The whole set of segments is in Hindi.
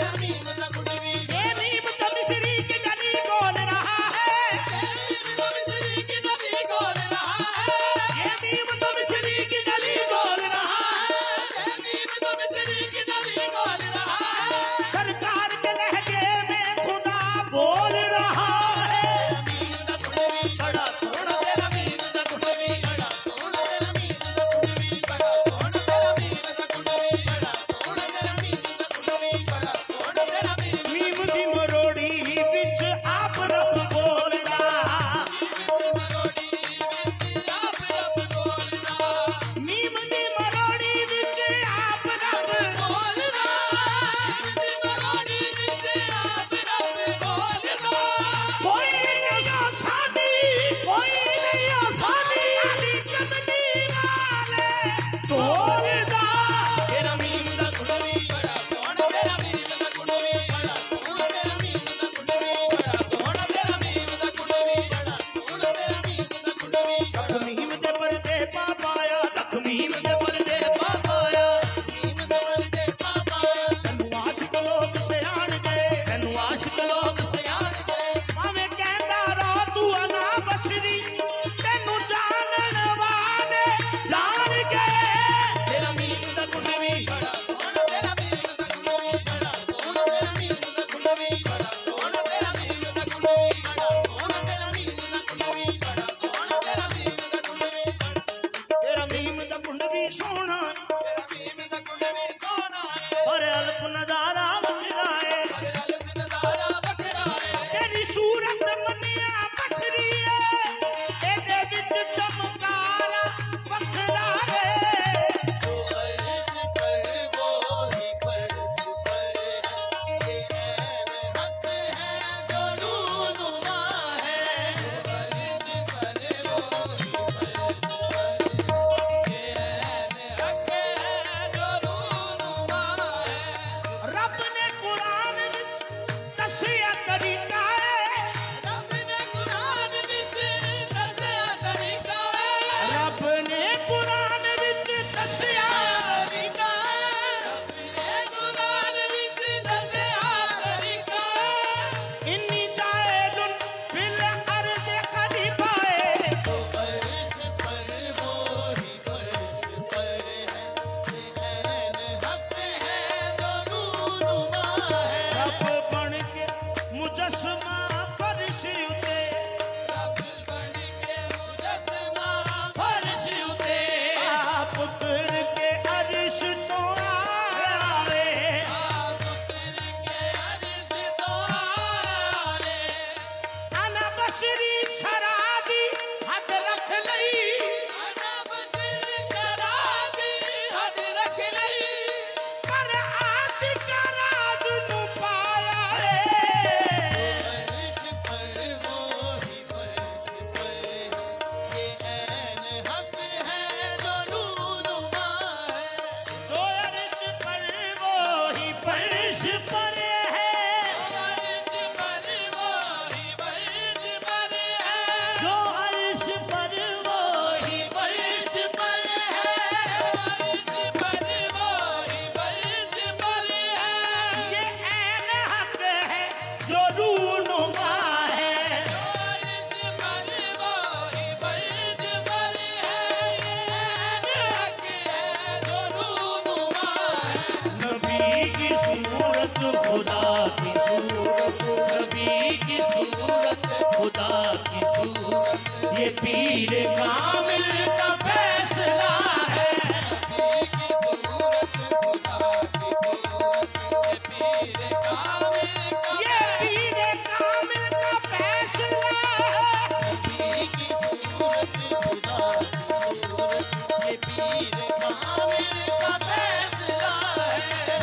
ये पीर कामिल का फैसला है। ये पीर कामिल का फैसला है। ये पीर कामिल का फैसला है।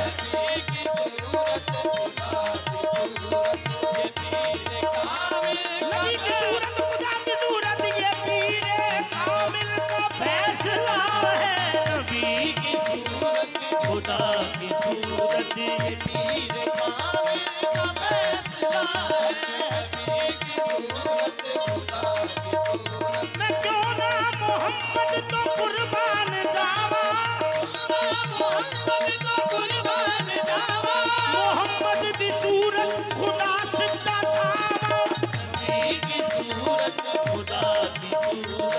नबी की सूरत खुदा की सूरत ये पीर कामिल का फैसला है। नबी की सूरत खुदा की सूरत ये पीर कामिल का फैसला है। मैं क्यों ना मोहम्मद तो कुर्बान जावा, मोहम्मद तो कुर्बान जावा, मोहम्मद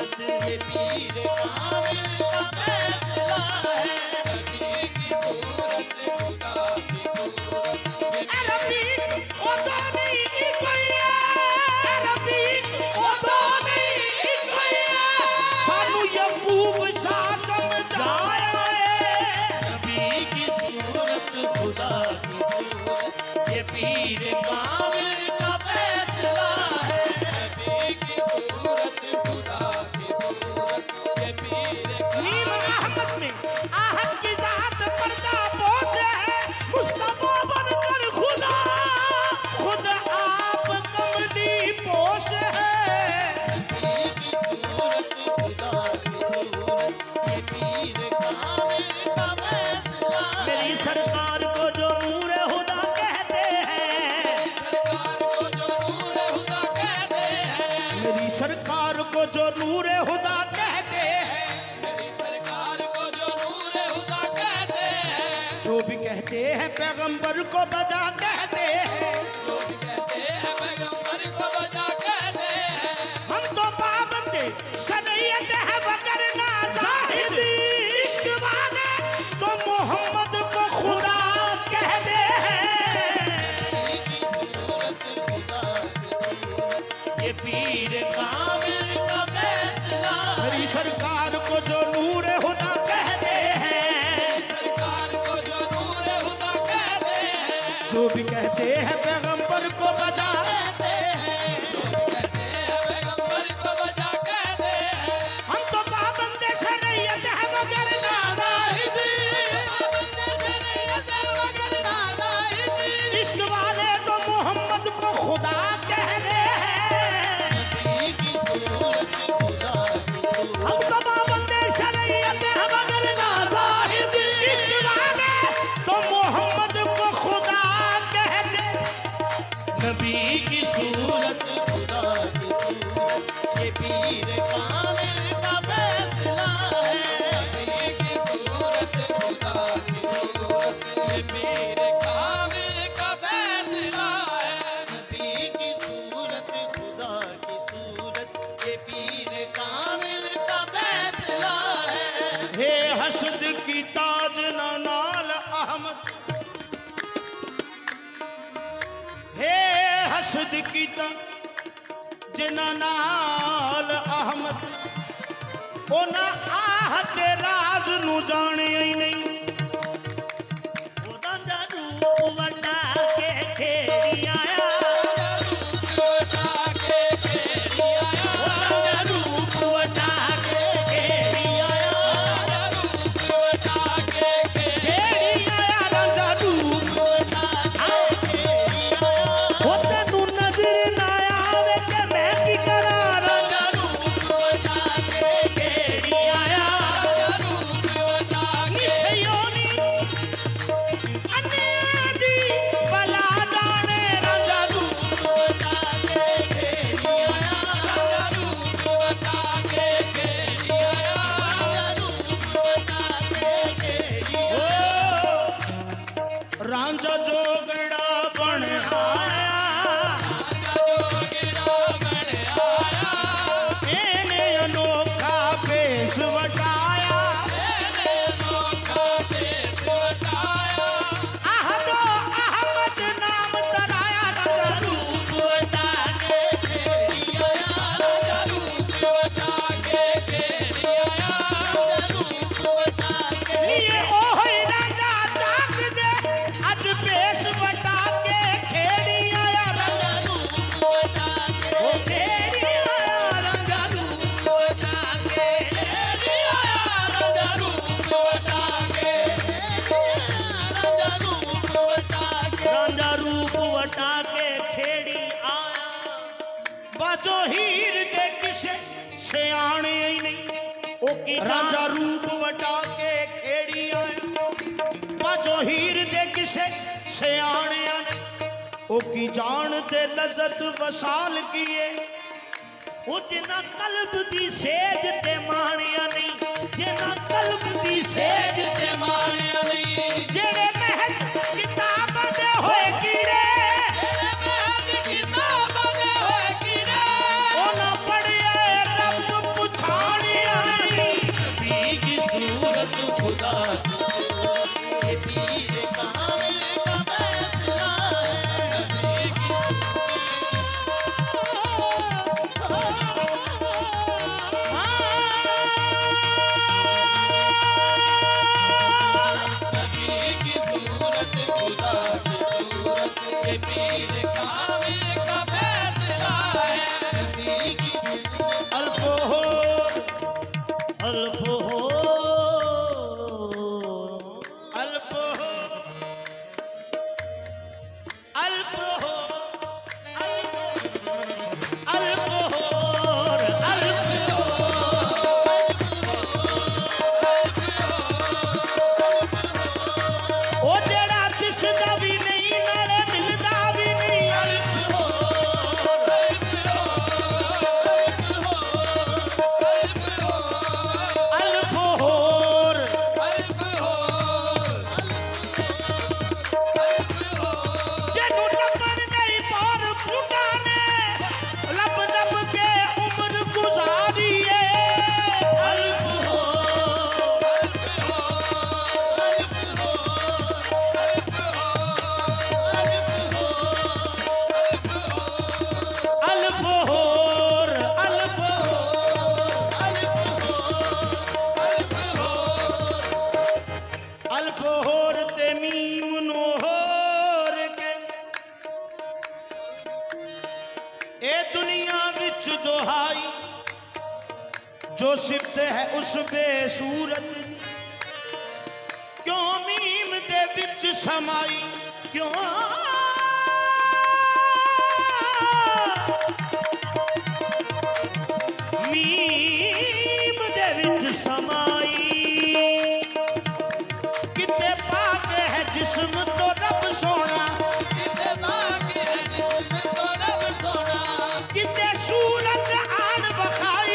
सूरत ये पीर कामिल का फैसला है। नबी की सूरत खुदा की सूरत ये रबी ओ तो नहीं कोई है, रबी ओ तो नहीं कोई है, सानू यकूब शाह समझाया है। नबी की सूरत खुदा की सूरत ये पीर कामिल का फैसला है। नबी की सूरत खुदा की सूरत ये पीर नीम रहमत में आहत की जात पर्दा पोश है। मुस्तफा बनकर खुदा खुद आप कमली पोश है। नबी की सूरत खुदा की सूरत ये पीर कामिल का फैसला है। मेरी सरकार को जो नूर हुदा कहते हैं, मेरी सरकार को जो नूर हुदा कहते हैं, मेरी सरकार को जो नूर हुदा कहते हैं, जो भी कहते हैं पैगंबर को बजा कहते हैं, जो भी कहते हैं पैगंबर को बजा कहते हैं। हम तो पाबंदे शरीयत है मगर ना जाहिद, इश्क वाले तो मोहम्मद को खुदा कहते हैं। ये पीर कामिल का फैसला। मेरी सरकार को जो नूर हुदा कहते हैं, सरकार को जो नूर हुदा कहते हैं, जो भी कहते हैं पैगंबर को बजा कहते हैं, जो भी कहते हैं पैगंबर को बजा कहते हैं। हम तो पाबंदे शरीयत है मगर ना जाहिद, पाबंदे शरीयत है मगर ना जाहिद, इश्क वाले तो मोहम्मद को खुदा कहते हैं। हम तो पाबंदे शरीयत है मगर ना जाहिद, इश्क वाले तो मोहम्मद को खुदा कहते। नबी की सूरत खुदा की सूरत ये पीर कामिल का फैसला है। नबी की सूरत खुदा की सूरत ये पीर कामिल का फैसला है। नबी की सूरत खुदा की सूरत ये पीर कामिल का फैसला है। हे हसद की ताज नाल अहमद, हे हसद की जिना नाल अहमद, ओ ना आहत राज नू जाने ही नहीं। ओदा दा रूप वटा के खेड़ी आया, रूप वटा के खेड़ी आया, ओदा रूप वटा के खेड़ी आया, रूप वटा के खेड़ी आया, राजा रूप वटा के खेड़ी आया। ओ तेनू नजर ना आवे के मैं की करा, राजा रूप वटा के खेड़ी आया, रूप वटा के निशयोनी अन्य दी बला जाने, राजा रूप वटा के खेड़ी आया, राजा रूप वटा के खेड़ी आया, राजा रूप वटा के खेड़ी आया। रांझा जोगड़ा बन आया, रांझा जोगड़ा बन आया, एने अनोखा पेश वटाया, एने अनोखा पेश वटाया। आहदो अहमद नाम तराया, राजा रूप वटा के खेड़ी आया, राजा रूप वटा के खेड़ी आया, राजा रूप वटा के ये ओही राजा चाक दे अज पेश वटा के खेड़ी आया, राजा रूप वटा के खेड़ी आया, राजा रूप वटा के खेड़ी आया, राजा रूप वटा के राजा रूप वटा के राजा रूप वटा के खेड़ी आया। बाजो हीर दे किसे सियाने ही नहीं, ओ की राजा रूप वटा के खेड़ी आया। बाजो हीर दे किसे सियाने ने, ओ की जान ते लज़्ज़त वसाल किए, ओ जिना कल्ब दी सेज ते माणिया नहीं, जिना कल्ब दी सेज ते माणिया नहीं, जेड़े महज किताब दे होए कीड़े, जेड़े महज किताब दे होए कीड़े, ओ ना पढ़िए रब पुछा जो सिफ्त है उस बेसूरत क्यों मीम दे विच समाई क्यों मीम दे विच समाई किते पाक है जिस्म तो रब सोना किते पाक है जिस्म तो रब सोना किते सूरत आन बखाई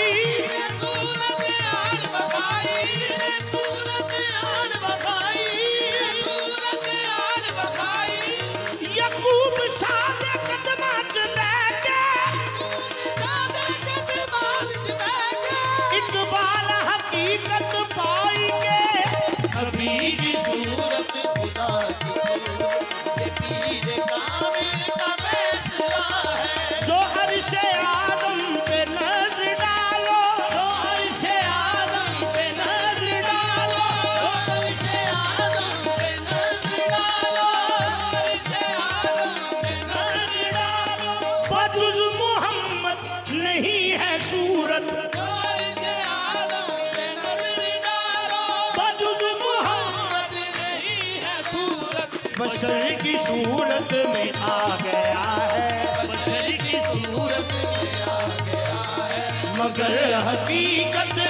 बशर की सूरत में आ गया है बशर की सूरत में आ गया है मगर हकीकत